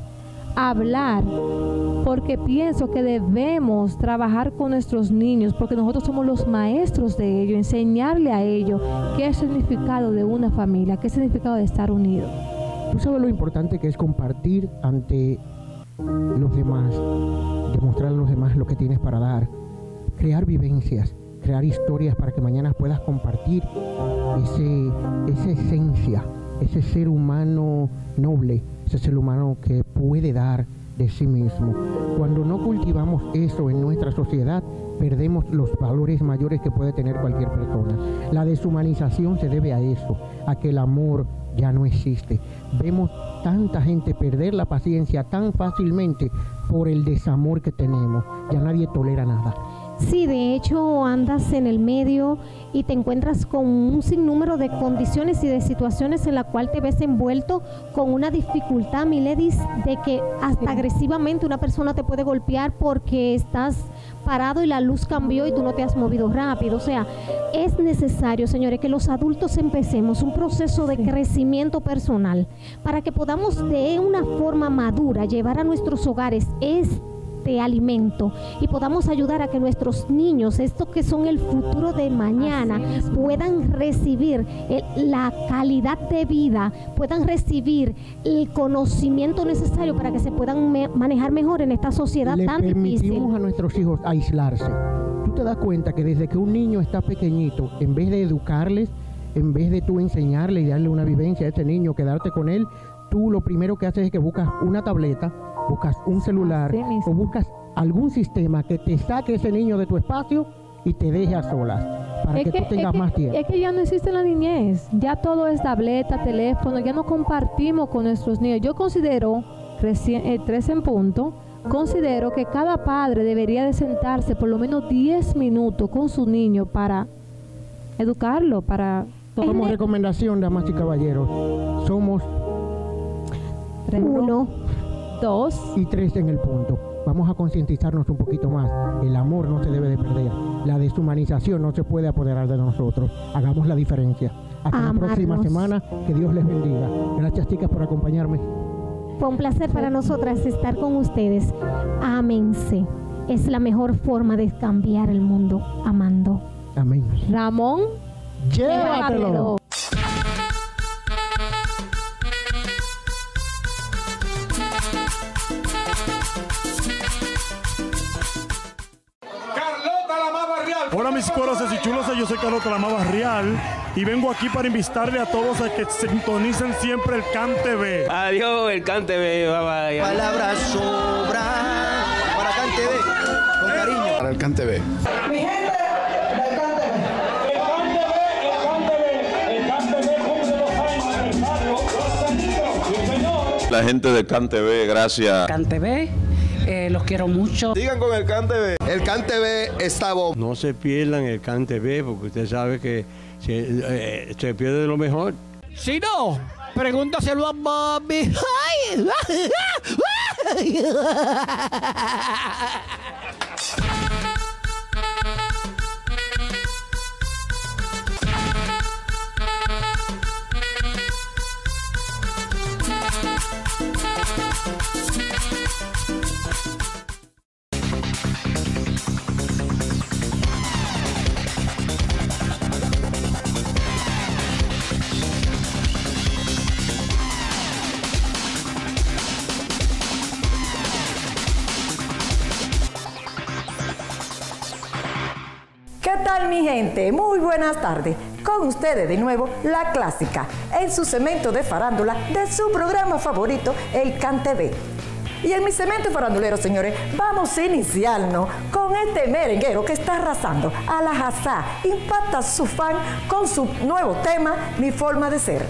hablar porque pienso que debemos trabajar con nuestros niños, porque nosotros somos los maestros de ellos, enseñarle a ellos qué es el significado de una familia, qué es el significado de estar unidos. Tú sabes lo importante que es compartir ante los demás, demostrar a los demás lo que tienes para dar, crear vivencias, crear historias para que mañana puedas compartir ese, esa esencia, ese ser humano noble, ese ser humano que puede dar de sí mismo. Cuando no cultivamos eso en nuestra sociedad, perdemos los valores mayores que puede tener cualquier persona. La deshumanización se debe a eso, a que el amor ya no existe. Vemos tanta gente perder la paciencia tan fácilmente por el desamor que tenemos. Ya nadie tolera nada. Sí, de hecho andas en el medio y te encuentras con un sinnúmero de condiciones y de situaciones en la cual te ves envuelto con una dificultad, Miledis, de que hasta sí. agresivamente una persona te puede golpear porque estás parado y la luz cambió y tú no te has movido rápido. O sea, es necesario, señores, que los adultos empecemos un proceso de sí. crecimiento personal para que podamos de una forma madura llevar a nuestros hogares es de alimento y podamos ayudar a que nuestros niños, estos que son el futuro de mañana, puedan recibir el, la calidad de vida, puedan recibir el conocimiento necesario para que se puedan me, manejar mejor en esta sociedad Le tan difícil. permitimos a nuestros hijos aislarse. Tú te das cuenta que desde que un niño está pequeñito, en vez de educarles, en vez de tú enseñarle y darle una vivencia a ese niño, quedarte con él, tú lo primero que haces es que buscas una tableta, buscas un celular o buscas algún sistema que te saque ese niño de tu espacio y te deje a solas para Es que, que, tú tengas es que- más tiempo. es que ya no existe la niñez, ya todo es tableta, teléfono, ya no compartimos con nuestros niños. Yo considero, recién, eh, tres en punto, considero que cada padre debería de sentarse por lo menos diez minutos con su niño para educarlo, para... Como recomendación, damas y caballeros, somos uno, dos y tres en el punto. Vamos a concientizarnos un poquito más. El amor no se debe de perder. La deshumanización no se puede apoderar de nosotros. Hagamos la diferencia. Hasta la Amarnos. próxima semana. Que Dios les bendiga. Gracias, chicas, por acompañarme. Fue un placer para nosotras estar con ustedes. Ámense. Es la mejor forma de cambiar el mundo, amando. Amén. Ramón, llévatelo. Hola mis cueros y chulosas, yo soy Carlota la más barrial y vengo aquí para invitarle a todos a que sintonicen siempre el Can T V. Adiós, el Can T V. Bye bye. Palabras sobran para Can T V, con cariño. Para el Can T V. Mi gente del Can T V. La gente de Can T V, gracias. Can T V, eh, los quiero mucho. Sigan con el Can T V. El Can T V está bon. No se pierdan el Can T V porque usted sabe que se, eh, se pierde lo mejor. Si no, pregúntaselo a Bobby. ¿Qué tal, mi gente? Muy buenas tardes. Con ustedes de nuevo, La Clásica, en su segmento de farándula de su programa favorito, el Can T V. Y en mi segmento farandulero, señores, vamos a iniciarnos con este merenguero que está arrasando. A la Hazá impacta a su fan con su nuevo tema, Mi Forma de Ser.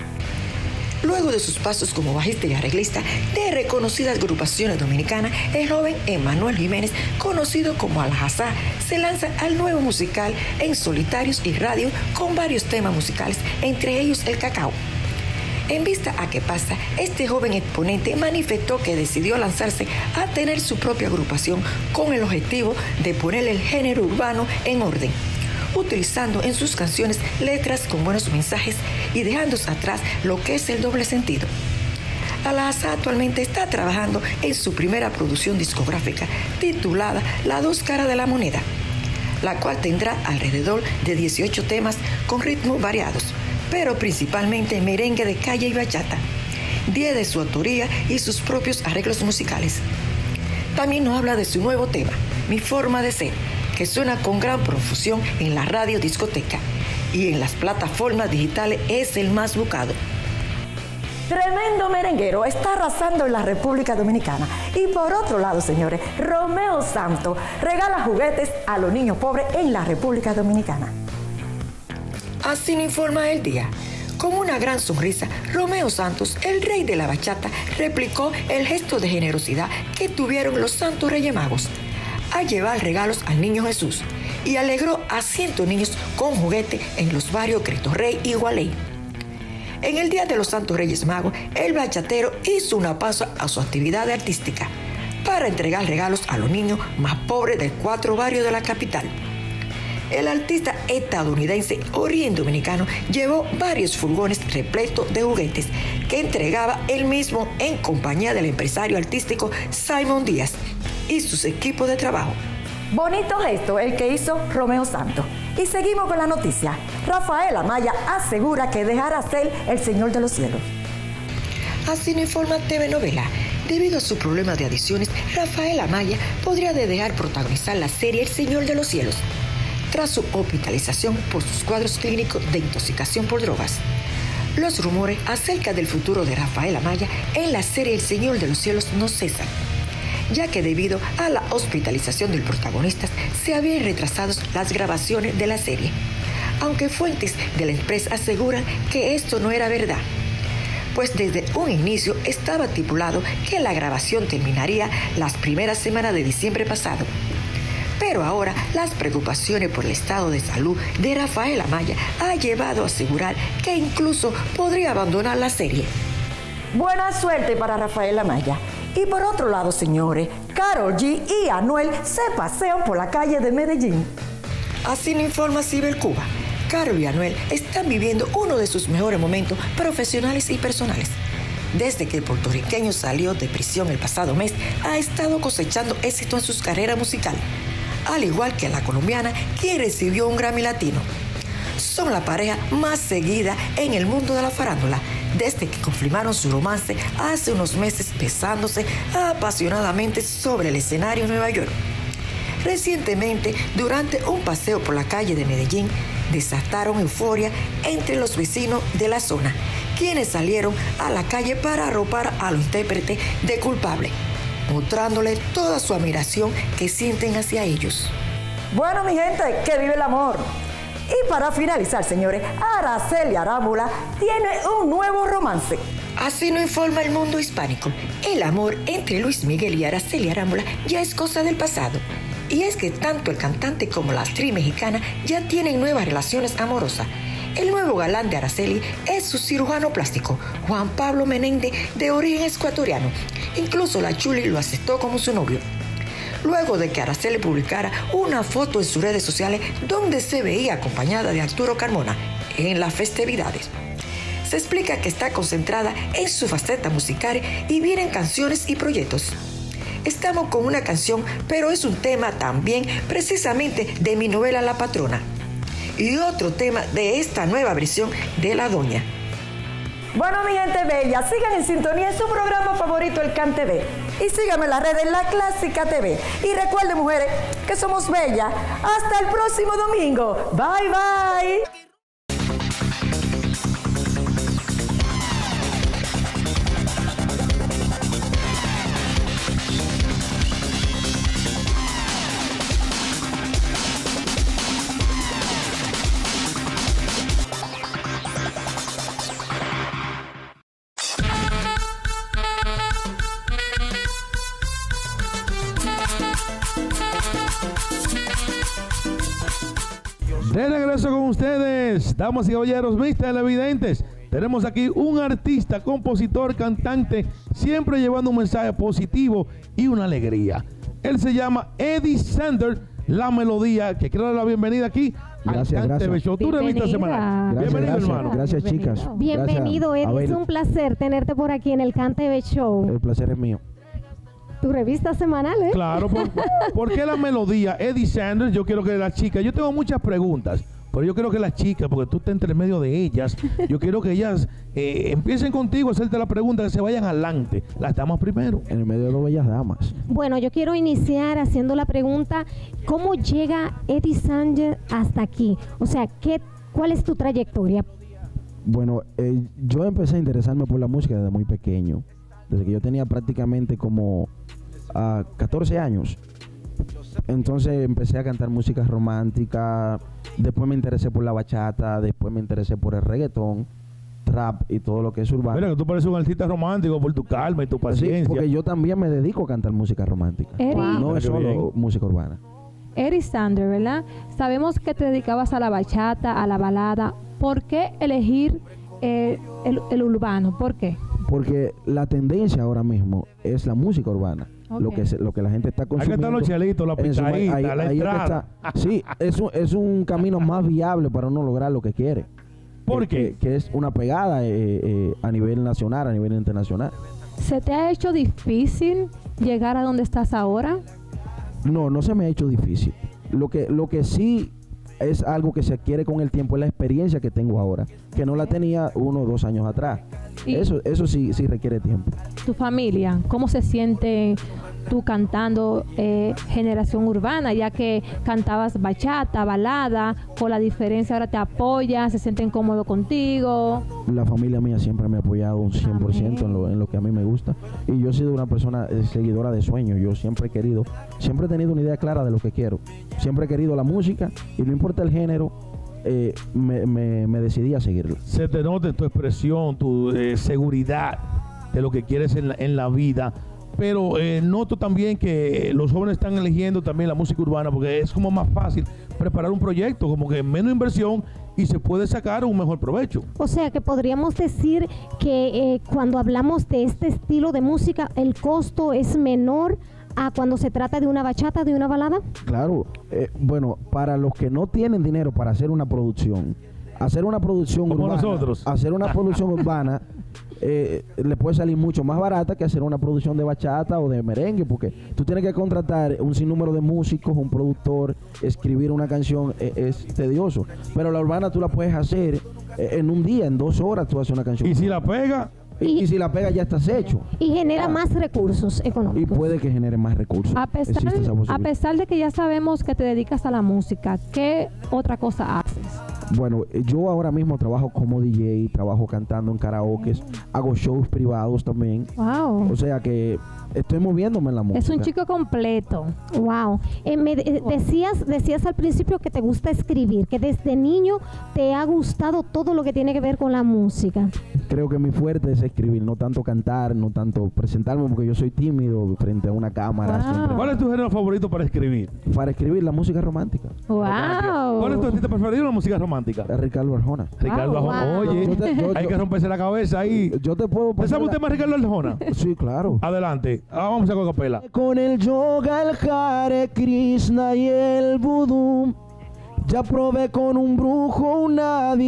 Luego de sus pasos como bajista y arreglista de reconocidas agrupaciones dominicanas, el joven Emanuel Jiménez, conocido como Al-Hazá, se lanza al nuevo musical en solitarios y radio con varios temas musicales, entre ellos El Cacao. En vista a qué pasa, este joven exponente manifestó que decidió lanzarse a tener su propia agrupación con el objetivo de poner el género urbano en orden, utilizando en sus canciones letras con buenos mensajes y dejando atrás lo que es el doble sentido. Al-Hazá actualmente está trabajando en su primera producción discográfica titulada Las dos caras de la moneda, la cual tendrá alrededor de dieciocho temas con ritmos variados, pero principalmente merengue de calle y bachata, diez de su autoría y sus propios arreglos musicales. También nos habla de su nuevo tema, Mi Forma de Ser, que suena con gran profusión en la radio discoteca y en las plataformas digitales es el más buscado. Tremendo merenguero, está arrasando en la República Dominicana. Y por otro lado, señores, Romeo Santos regala juguetes a los niños pobres en la República Dominicana. Así nos informa El Día. Con una gran sonrisa, Romeo Santos, el rey de la bachata, replicó el gesto de generosidad que tuvieron los Santos Reyes Magos a llevar regalos al niño Jesús y alegró a cientos de niños con juguete en los barrios Cristo Rey y Gualey. En el Día de los Santos Reyes Magos, el bachatero hizo una pausa a su actividad artística para entregar regalos a los niños más pobres de cuatro barrios de la capital. El artista estadounidense Origen Dominicano llevó varios furgones repletos de juguetes que entregaba él mismo en compañía del empresario artístico Simon Díaz y sus equipos de trabajo. Bonito gesto el que hizo Romeo Santos. Y seguimos con la noticia. Rafael Amaya asegura que dejará ser el Señor de los Cielos. Así nos informa T V Novela. Debido a su problema de adicciones, Rafael Amaya podría dejar protagonizar la serie El Señor de los Cielos, tras su hospitalización por sus cuadros clínicos de intoxicación por drogas. Los rumores acerca del futuro de Rafael Amaya en la serie El Señor de los Cielos no cesan, ya que debido a la hospitalización del protagonista se habían retrasado las grabaciones de la serie, aunque fuentes de la empresa aseguran que esto no era verdad, pues desde un inicio estaba estipulado que la grabación terminaría las primeras semanas de diciembre pasado. Pero ahora las preocupaciones por el estado de salud de Rafael Amaya ha llevado a asegurar que incluso podría abandonar la serie. Buena suerte para Rafael Amaya. Y por otro lado, señores, Karol G y Anuel se pasean por la calle de Medellín. Así nos informa Cibercuba. Karol y Anuel están viviendo uno de sus mejores momentos profesionales y personales. Desde que el puertorriqueño salió de prisión el pasado mes, ha estado cosechando éxito en sus carreras musicales, al igual que la colombiana, quien recibió un Grammy Latino. Son la pareja más seguida en el mundo de la farándula, desde que confirmaron su romance hace unos meses besándose apasionadamente sobre el escenario en Nueva York. Recientemente, durante un paseo por la calle de Medellín, desataron euforia entre los vecinos de la zona, quienes salieron a la calle para arropar a los intérpretes de Culpable, mostrándole toda su admiración que sienten hacia ellos. Bueno, mi gente, que vive el amor. Y para finalizar, señores, Araceli Arámbula tiene un nuevo romance. Así nos informa el mundo hispánico. El amor entre Luis Miguel y Araceli Arámbula ya es cosa del pasado. Y es que tanto el cantante como la actriz mexicana ya tienen nuevas relaciones amorosas. El nuevo galán de Araceli es su cirujano plástico, Juan Pablo Menéndez, de origen ecuatoriano. Incluso la Chuli lo aceptó como su novio, luego de que Araceli publicara una foto en sus redes sociales donde se veía acompañada de Arturo Carmona en las festividades. Se explica que está concentrada en su faceta musical y vienen canciones y proyectos. Estamos con una canción, pero es un tema también precisamente de mi novela La Patrona, y otro tema de esta nueva versión de La Doña. Bueno, mi gente bella, sigan en sintonía en su programa favorito, El Can T V. Y síganme en las redes, La Clásica T V. Y recuerden, mujeres, que somos bellas. Hasta el próximo domingo. Bye, bye. De regreso con ustedes, damas y caballeros, mis televidentes. Tenemos aquí un artista, compositor, cantante, siempre llevando un mensaje positivo y una alegría. Él se llama Eddie Sander, La Melodía, que quiero dar la bienvenida aquí. Gracias, gracias. Show, tu revista semanal. Gracias, Bienvenido, gracias, hermano. gracias, chicas. Bienvenido, Gracias, Eddie. Es Abel. un placer tenerte por aquí en el Can T V Show. El placer es mío. Tu revista semanal, ¿eh? Claro, por, ¿por qué La Melodía? Eddie Sanders, yo quiero que las chicas, yo tengo muchas preguntas, pero yo quiero que las chicas, porque tú estás entre medio de ellas, yo quiero que ellas eh, empiecen contigo a hacerte la pregunta, que se vayan adelante. Las damas primero. En el medio de las bellas damas. Bueno, yo quiero iniciar haciendo la pregunta, ¿cómo llega Eddie Sander hasta aquí? O sea, ¿qué, ¿cuál es tu trayectoria? Bueno, eh, yo empecé a interesarme por la música desde muy pequeño, desde que yo tenía prácticamente como a catorce años. Entonces empecé a cantar música romántica, después me interesé por la bachata, después me interesé por el reggaetón, rap y todo lo que es urbano. Mira que tú pareces un artista romántico por tu calma y tu paciencia. Sí, porque yo también me dedico a cantar música romántica. Eric. No es solo música urbana. Eddie Sander, ¿verdad? Sabemos que te dedicabas a la bachata, a la balada. ¿Por qué elegir eh, el, el urbano? ¿Por qué? Porque la tendencia ahora mismo es la música urbana. Okay. Lo que se, lo que la gente está consumiendo. Hay que estar los chelitos, la en su ma- pitadita, ahí- la ahí es que entrada. está. Sí, es un, es un camino más viable para uno lograr lo que quiere. ¿Por Eh, qué? Que, que es una pegada eh, eh, a nivel nacional, a nivel internacional. ¿Se te ha hecho difícil llegar a donde estás ahora? No, no se me ha hecho difícil. Lo que, lo que sí es algo que se adquiere con el tiempo, es la experiencia que tengo ahora, que no la tenía uno o dos años atrás. Y Eso, eso sí, sí requiere tiempo. tu familia, ¿cómo se siente tú cantando eh, generación urbana, ya que cantabas bachata, balada, con la diferencia ahora te apoyan, se sienten cómodos contigo? La familia mía siempre me ha apoyado un cien por ciento en lo, en lo que a mí me gusta. Y yo he sido una persona eh, seguidora de sueños. Yo siempre he querido, siempre he tenido una idea clara de lo que quiero. Siempre he querido la música y no importa el género, eh, me, me, me decidí a seguirla. Se te nota en tu expresión, tu eh, seguridad de lo que quieres en la, en la vida. Pero eh, noto también que los jóvenes están eligiendo también la música urbana porque es como más fácil preparar un proyecto, como que menos inversión y se puede sacar un mejor provecho. O sea que podríamos decir que eh, cuando hablamos de este estilo de música, el costo es menor a cuando se trata de una bachata, de una balada. Claro, eh, bueno, para los que no tienen dinero para hacer una producción, hacer una producción Como urbana, nosotros. hacer una producción urbana eh, le puede salir mucho más barata que hacer una producción de bachata o de merengue, porque tú tienes que contratar un sinnúmero de músicos, un productor, escribir una canción, eh, es tedioso. Pero la urbana tú la puedes hacer eh, en un día, en dos horas tú haces una canción. Y si la pega... Y, y si la pega ya estás hecho. Y genera Ah. más recursos económicos. Y puede que genere más recursos. A pesar, Existe esa a posibilidad. pesar de que ya sabemos que te dedicas a la música, ¿qué otra cosa haces? Bueno, eh, yo ahora mismo trabajo como D J, trabajo cantando en karaoke, hago shows privados también. Wow. O sea que estoy moviéndome en la música. Es un chico completo. Wow. Eh, me de- decías, decías al principio que te gusta escribir, que desde niño te ha gustado todo lo que tiene que ver con la música. Creo que mi fuerte es escribir, no tanto cantar, no tanto presentarme, porque yo soy tímido frente a una cámara. siempre. ¿Cuál es tu género favorito para escribir? Para escribir la música romántica. Wow. ¿Cuál es tu artista preferido en la música romántica? Ricardo Arjona. Ricardo Arjona. Oye, Yo te- yo- hay yo- que romperse la cabeza ahí. Yo te puedo ¿Te sabe un tema de Ricardo Arjona? Sí, claro. Adelante. Ah, vamos a hacer capela. Con el yoga, el Hare Krishna y el vudú, ya probé con un brujo, un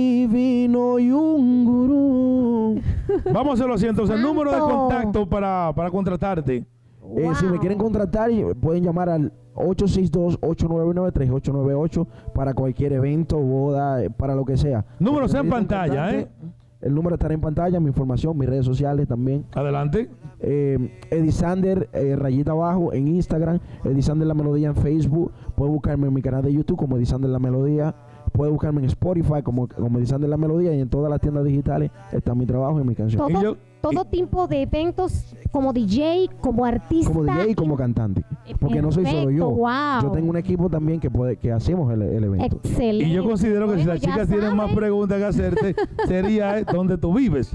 adivino y un gurú. Vamos a hacerlo así. Entonces, el número de Santo. contacto para, para contratarte. Eh, si me quieren contratar, pueden llamar al ocho seis dos, ocho nueve nueve, tres ocho nueve ocho para cualquier evento, boda, eh, para lo que sea. Número Porque está en me dicen pantalla, cantante, ¿eh? El número estará en pantalla, mi información, mis redes sociales también. Adelante. Eh, Edisander, eh, rayita abajo en Instagram, Edisander La Melodía en Facebook. Puede buscarme en mi canal de YouTube como Edisander La Melodía. Puede buscarme en Spotify como, como Edisander La Melodía, y en todas las tiendas digitales está mi trabajo y mi canción. Todo, todo tipo de eventos como D J, como artista. Como D J y como cantante. Porque no soy solo Perfecto, yo. wow. Yo tengo un equipo también que puede que hacemos el, el evento. Excelente. Y yo considero que si las ya chicas tienen más preguntas que hacerte, sería eh, dónde tú vives.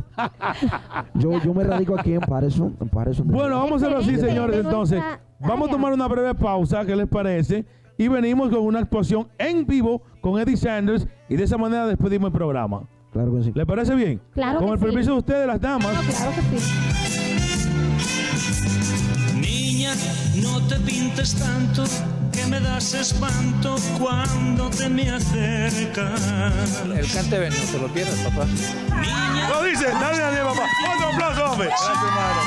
Yo, yo me radico aquí en Patterson. En Patterson. Bueno, vamos a hacerlo así, Excelente. señores. De Entonces, nuestra vamos a tomar una breve pausa, ¿qué les parece? Y venimos con una actuación en vivo con Eddie Sanders y de esa manera despedimos el programa. Claro que sí. ¿Les parece bien? Claro Con que el sí. permiso de ustedes, las damas. Claro que sí. Niña, no te pintes tanto, que me das espanto cuando te me acercas. El cante ven, no te lo pierdas, papá. Lo dice, dale, dale, papá. Otro aplauso, hombre. Gracias, hermano.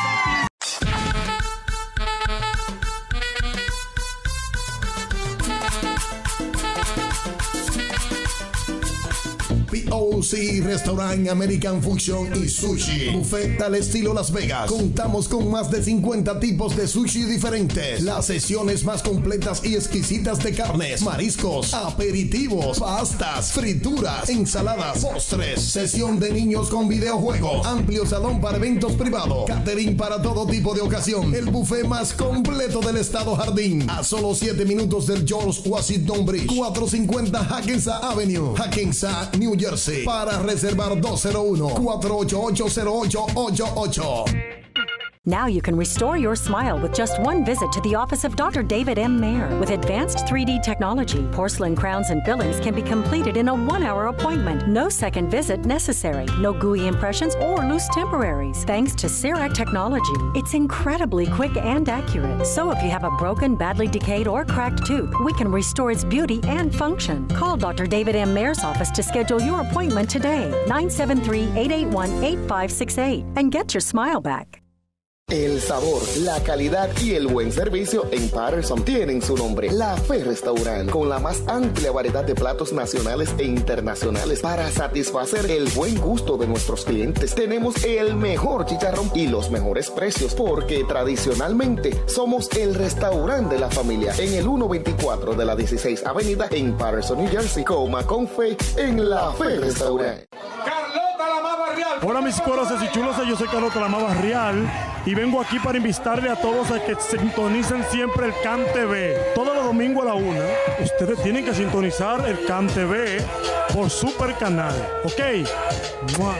P O C Restaurant American Fusion y Sushi. Buffet al estilo Las Vegas. Contamos con más de cincuenta tipos de sushi diferentes. Las sesiones más completas y exquisitas de carnes, mariscos, aperitivos, pastas, frituras, ensaladas, postres. Sesión de niños con videojuegos. Amplio salón para eventos privados. Catering para todo tipo de ocasión. El buffet más completo del estado Jardín. A solo siete minutos del George Washington Bridge. cuatrocientos cincuenta Hackensack Avenue, Hackensack, New Jersey. Para reservar dos cero uno, cuatro ocho ocho, cero ocho ocho ocho. Now you can restore your smile with just one visit to the office of Doctor David M. Mayer. With advanced three D technology, porcelain crowns and fillings can be completed in a one-hour appointment. No second visit necessary. No gooey impressions or loose temporaries. Thanks to CEREC technology, it's incredibly quick and accurate. So if you have a broken, badly decayed, or cracked tooth, we can restore its beauty and function. Call Doctor David M. Mayer's office to schedule your appointment today. nine seven three, eight eight one, eight five six eight and get your smile back. El sabor, la calidad y el buen servicio en Patterson tienen su nombre. La Fe Restaurant, con la más amplia variedad de platos nacionales e internacionales para satisfacer el buen gusto de nuestros clientes. Tenemos el mejor chicharrón y los mejores precios, porque tradicionalmente somos el restaurante de la familia en el ciento veinticuatro de la dieciséis Avenida en Patterson, New Jersey. Coma con fe en La Fe Restaurant. Hola mis corazones y chulos, yo soy Carlota la más barrial y vengo aquí para invitarle a todos a que sintonicen siempre el C A N T V. Todos los domingos a la una, ustedes tienen que sintonizar el C A N T V por Super Canal, ¿ok? ¡Mua!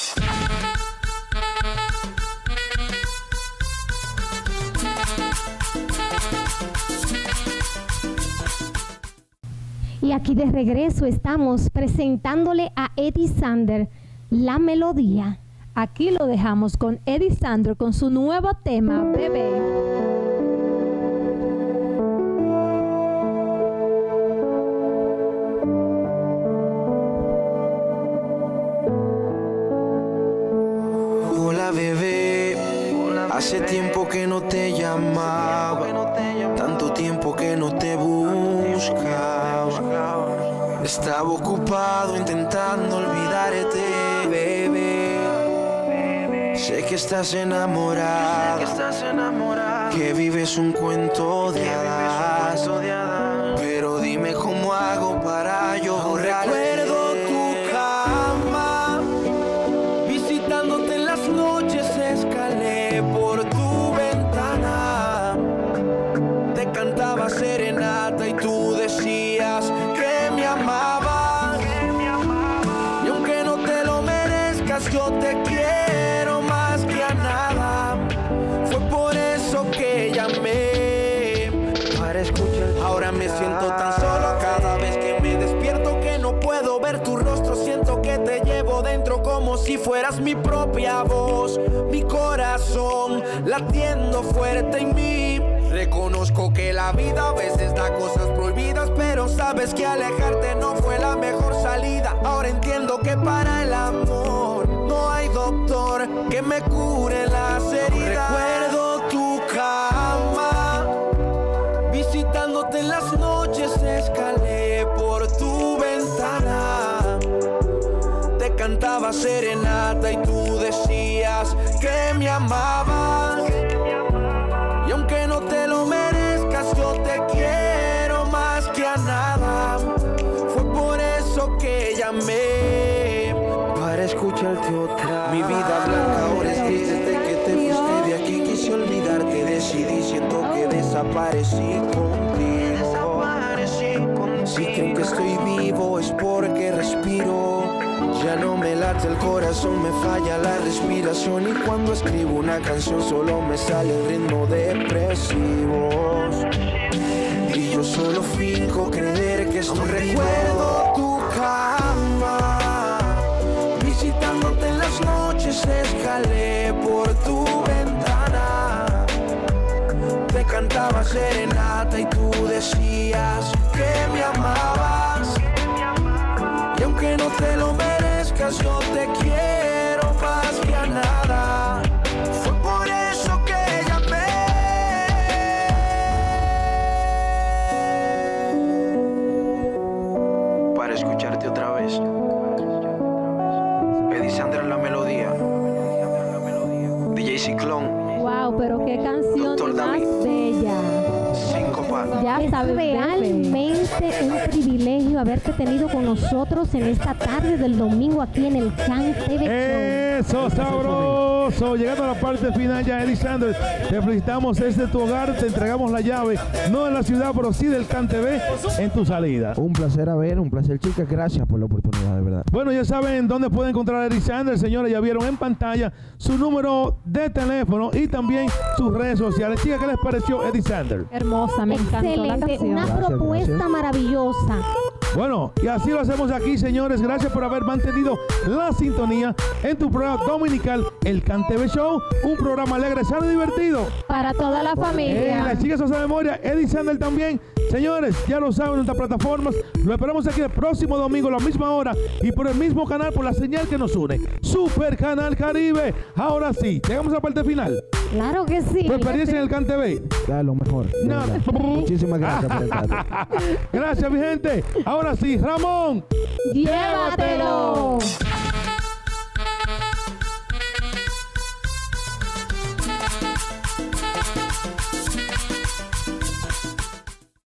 Y aquí de regreso estamos presentándole a Eddie Sander, La Melodía. Aquí lo dejamos con Eddie Sander con su nuevo tema, Bebé. Hola bebé, hace tiempo que no te llamaba, tanto tiempo que no te buscaba. Estaba ocupado intentando olvidarte, bebé. Sé que estás enamorada, que vives un cuento de hadas. Pero dime cómo hago para yo borrarte. Recuerdo tu cama, visitándote en las noches, escalé por tu ventana. Te cantaba serenata y tú decías que me amabas. Y aunque no te lo merezcas, yo te quiero más que a nada. Fue por eso que llamé para escuchar. Ahora me siento tan solo cada vez que me despierto, que no puedo ver tu rostro. Siento que te llevo dentro como si fueras mi propia voz. Mi corazón latiendo fuerte en mí. Reconozco que la vida a veces da cosas prohibidas, pero sabes que alejarte no fue la mejor salida. Ahora entiendo que para el amor no hay doctor que me cure las heridas. Recuerdo tu cama, visitándote en las noches, escalé por tu ventana. Te cantaba serenata y tú decías que me amabas. Y aunque no te lo merezcas, yo te quiero más que a nada. Fue por eso que llamé para escucharte otra. Mi vida blanca ahora es gris desde que te fuiste de aquí. Quise olvidarte, decidí, siento que desaparecí contigo. Si creen que estoy vivo es porque respiro. Ya no me late el corazón, me falla la respiración. Y cuando escribo una canción solo me sale el ritmo depresivo. Y yo solo finjo creer que estoy. Aún recuerdo tu cama, visitándote en las noches, escalé por tu ventana. Te cantaba serenata y tú decías que me amabas. Y aunque no te lo merezcas, yo te quiero más que a nada. Fue por eso que llamé para escucharte otra vez. Eddie Sander, La Melodía. D J Ciclón. Wow, pero qué canción más bella. Ya es realmente un privilegio haberte tenido con nosotros en esta tarde del domingo aquí en el C A N T V Show. Eso, sabroso. Llegando a la parte final ya, Eddie Sander, te felicitamos desde tu hogar, te entregamos la llave, no de la ciudad, pero sí del C A N T V en tu salida. Un placer haber, un placer, chicas. Gracias por la oportunidad, de verdad. Bueno, ya saben dónde pueden encontrar a Eddie Sander, señores. Ya vieron en pantalla su número de teléfono y también sus redes sociales. Chicas, ¿qué les pareció Eddie Sander? Hermosa, me encantó la canción. Una Gracias, propuesta gracias. maravillosa. Bueno, y así lo hacemos aquí, señores. Gracias por haber mantenido la sintonía en tu programa dominical, el C A N T V Show, un programa alegre, sano y divertido. Para toda la Eh, familia. las chicas de memoria, Eddie Sander también. Señores, ya lo saben en nuestras plataformas. Lo esperamos aquí el próximo domingo a la misma hora y por el mismo canal, por la señal que nos une. Super Canal Caribe. Ahora sí, llegamos a la parte final. Claro que sí. ¿Tu experiencia en el Cante B? Ya, lo mejor. No. Muchísimas gracias por el caso. Gracias, mi gente. Ahora sí, Ramón. Llévatelo.